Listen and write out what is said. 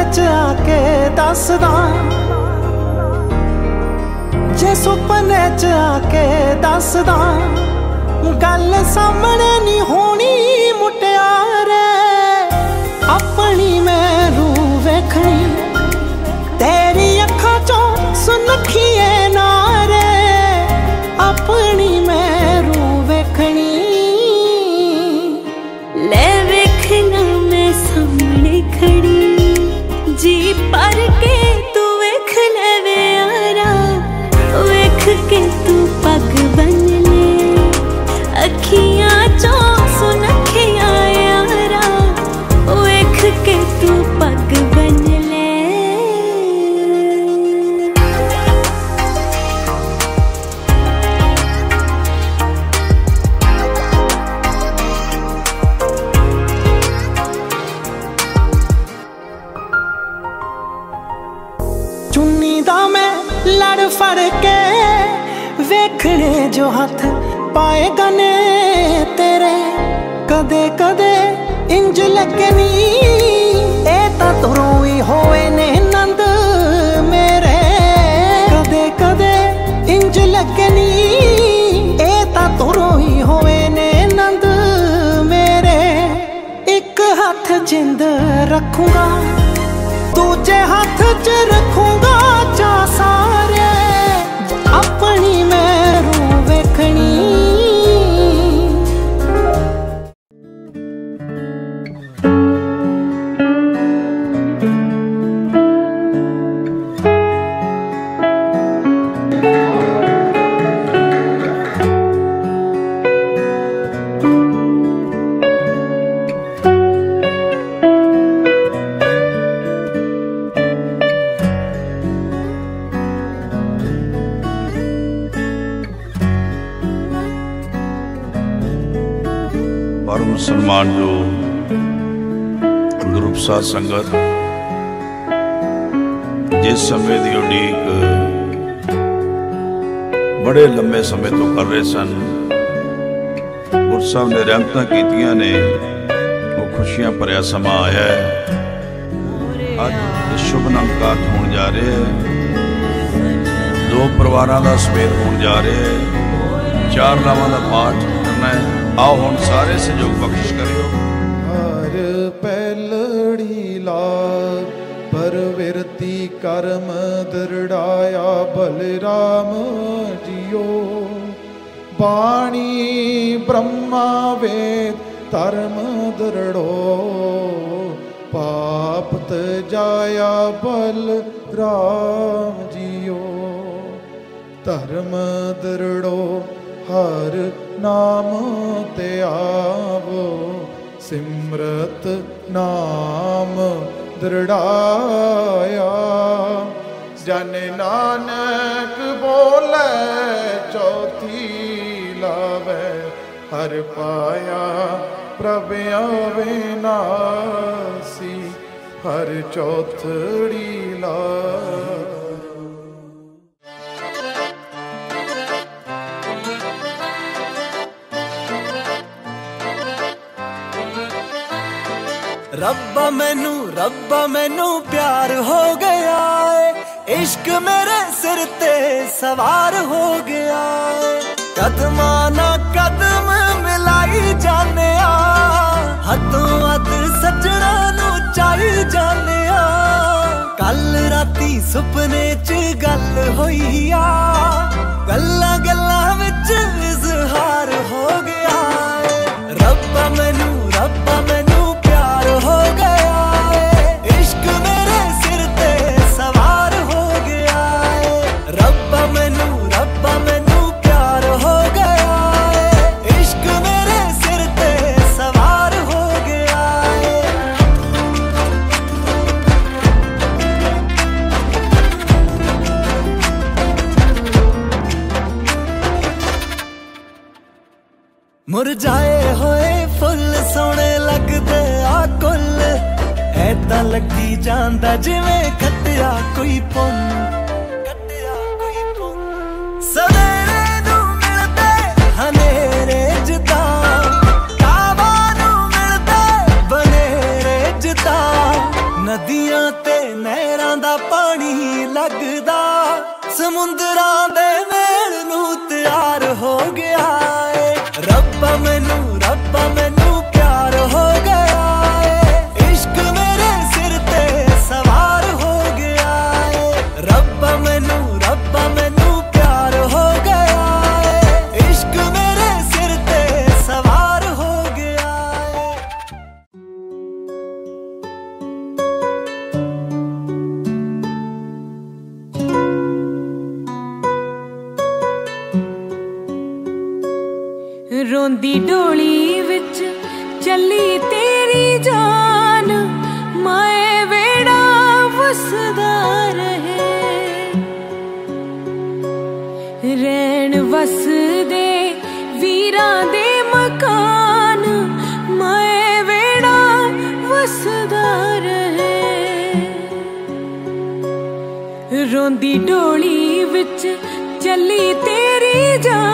च आके दसदा, जे सुपने च आके दसदा, गल सामने नहीं होनी मुटियारे, अपनी मैनू वेखनी तेरी अखां चों सुनखिए नारे, अपनी मैनू वेखनी। ले वेखना मैं सामने खड़ी, जी पर के तू वेख ले वे यारा, वेख के तू पग बन ले, अखियां चों सुनखिया यारा, वेख के तू पग बन ले। चुन्नी दा मैं लड़ फड़ के वेखने जो हथ पाए गने तेरे, कदे कदे इंज लगनी ए तां तुरों ही होए ने नंद मेरे, कदे कदे इंज लगनी ए तां तुरों ही होए ने नंद मेरे। एक हाथ जिंद रखूंगा, दूजे हाथ च रखूंगा चा सारे, अपनी मैनू वेखनी। परम सन्मान जो ग्रुप साध संगत जिस समय की उड़ीक बड़े लंबे समय तो कर रहे सन, गुरु साहब ने रहमतां कीतियां ने, वो खुशियां भरिया समा आया है। अज शुभ नमकात होने जा रहे हैं, दो परिवारों का समेत होने जा रहे हैं, 4 नावां का पाठ करना है। आओ हुण सारे सहयोग बख्शिश करियो। हर पैलड़ी लार परविरती कर्म दृढ़ाया बलराम जियो, बाणी ब्रह्मा वेद धर्म दृढ़ो, पाप तजाया बलराम जियो, धर्म दृढ़ो हर नाम ते आवो, सिमरत नाम दृढ़ाया, जन नानक बोले चौथी लावे, हर पाया प्रभ अविनाशी, हर चौथड़ी लावे। रब्बा मैनू प्यार हो गया है, इश्क मेरे सिर ते सवार हो गया है, कदमां ना कदम मिलाई जाने, हदों हद सजना नू चाही जाने। कल राती सुपने च गल होई आ, गल्लां गल्लां विच इजहार हो गया है, रब्बा मैनू प्यार हो गया है, इश्क मेरे सिर ते सवार हो गया है, रब्बा मैनू प्यार हो गया है, इश्क मेरे सिर ते सवार हो गया है। मुरझाए होए फुल सोने लगदे आ कुल, ऐदां लगी जांदा जिवें खट्टिया कोई पुन्न, सवेरे नू मिलदे हनेरे जदा, कावा नू मिलदे बनेरे जदा, नदियां ते समुंदरां दे मेल नूं तैयार हो गया है। रब्बा मैनू प्यार हो गया है। इश्क मेरे सिर ते सवार हो गया है। रब्बा मैनू प्यार हो गया है। इश्क मेरे सिर ते सवार हो गया है। रोंदी डोली विच चली तेरी जान, माए वेड़ा वसदा रहे। रैन वसदे वीरां दे मकान, माए वेड़ा वसदा रहे। रोंदी डोली विच चली तेरी जान,